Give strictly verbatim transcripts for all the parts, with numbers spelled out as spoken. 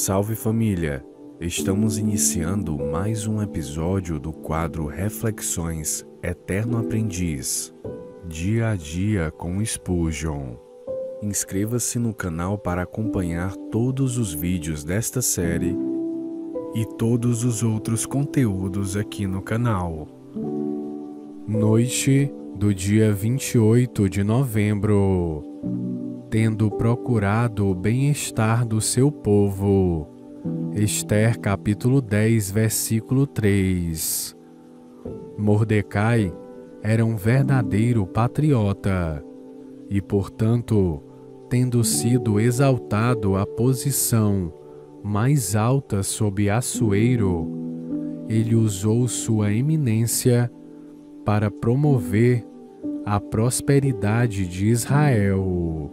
Salve família! Estamos iniciando mais um episódio do quadro Reflexões Eterno Aprendiz, dia a dia com Spurgeon. Inscreva-se no canal para acompanhar todos os vídeos desta série e todos os outros conteúdos aqui no canal. Noite do dia vinte e oito de novembro. Tendo procurado o bem-estar do seu povo. Ester capítulo dez, versículo três. Mordecai era um verdadeiro patriota e, portanto, tendo sido exaltado à posição mais alta sob Assuero, ele usou sua eminência para promover a prosperidade de Israel.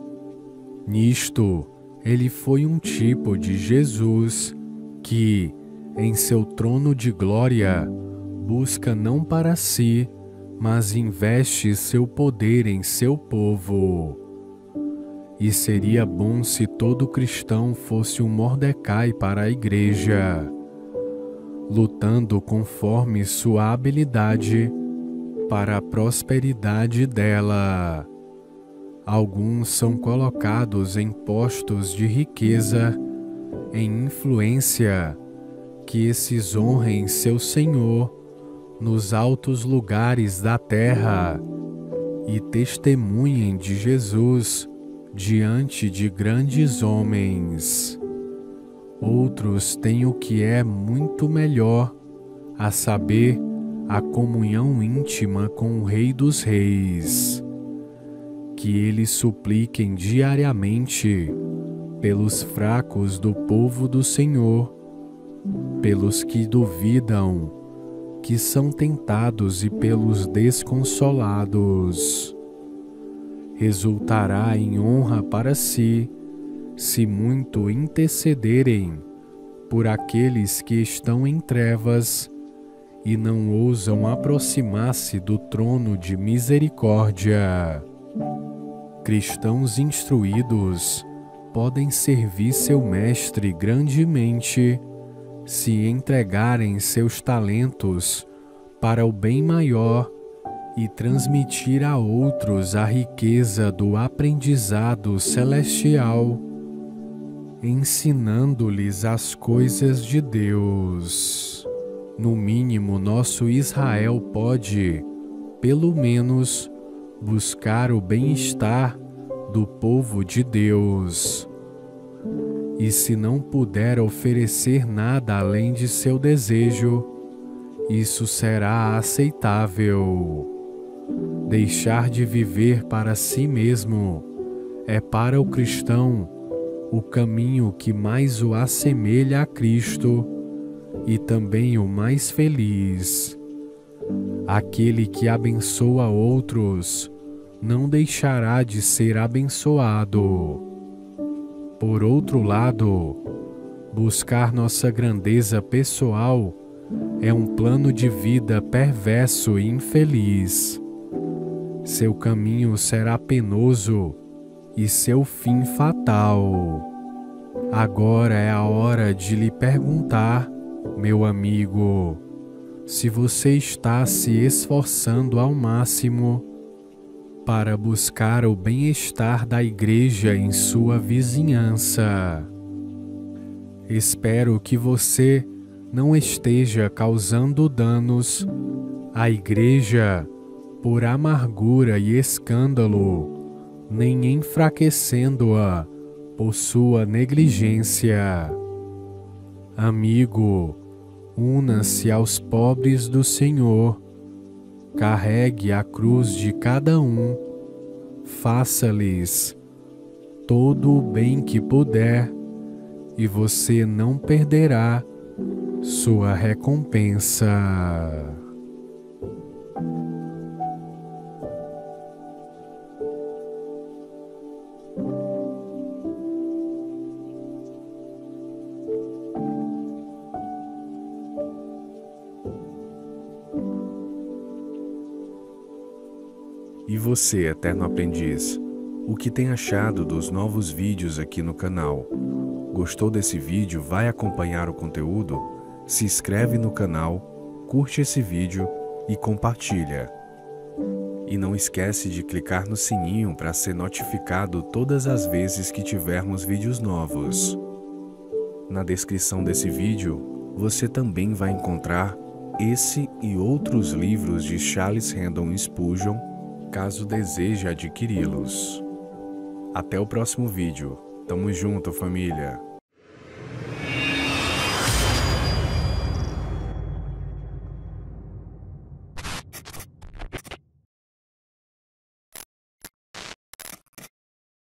Nisto, ele foi um tipo de Jesus que, em seu trono de glória, busca não para si, mas investe seu poder em seu povo. E seria bom se todo cristão fosse um Mordecai para a igreja, lutando conforme sua habilidade para a prosperidade dela. Alguns são colocados em postos de riqueza, em influência, que esses honrem seu Senhor nos altos lugares da terra e testemunhem de Jesus diante de grandes homens. Outros têm o que é muito melhor, a saber, a comunhão íntima com o Rei dos Reis. Que eles supliquem diariamente pelos fracos do povo do Senhor, pelos que duvidam, que são tentados e pelos desconsolados. Resultará em honra para si, se muito intercederem por aqueles que estão em trevas e não ousam aproximar-se do trono de misericórdia. Cristãos instruídos podem servir seu mestre grandemente se entregarem seus talentos para o bem maior e transmitir a outros a riqueza do aprendizado celestial, ensinando-lhes as coisas de Deus. No mínimo, nosso Israel pode, pelo menos, buscar o bem-estar do povo de Deus. E se não puder oferecer nada além de seu desejo, isso será aceitável. Deixar de viver para si mesmo é para o cristão o caminho que mais o assemelha a Cristo e também o mais feliz. Aquele que abençoa outros não deixará de ser abençoado. Por outro lado, buscar nossa grandeza pessoal é um plano de vida perverso e infeliz. Seu caminho será penoso e seu fim fatal. Agora é a hora de lhe perguntar, meu amigo, se você está se esforçando ao máximo para buscar o bem-estar da igreja em sua vizinhança. Espero que você não esteja causando danos à igreja por amargura e escândalo, nem enfraquecendo-a por sua negligência. Amigo, una-se aos pobres do Senhor, carregue a cruz de cada um, faça-lhes todo o bem que puder, e você não perderá sua recompensa. E você, eterno aprendiz, o que tem achado dos novos vídeos aqui no canal? Gostou desse vídeo? Vai acompanhar o conteúdo? Se inscreve no canal, curte esse vídeo e compartilha. E não esquece de clicar no sininho para ser notificado todas as vezes que tivermos vídeos novos. Na descrição desse vídeo, você também vai encontrar esse e outros livros de Charles Haddon Spurgeon, caso deseje adquiri-los. Até o próximo vídeo. Tamo junto, família!